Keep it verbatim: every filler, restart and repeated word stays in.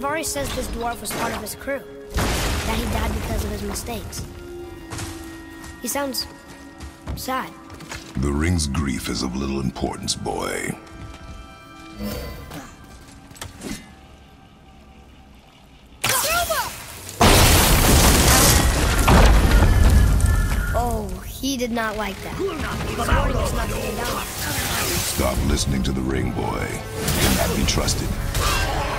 Navari says this dwarf was part of his crew, that he died because of his mistakes. He sounds sad. The ring's grief is of little importance, boy. Oh, he did not like that. He swore was not to get down. Stop listening to the ring, boy. He cannot be trusted.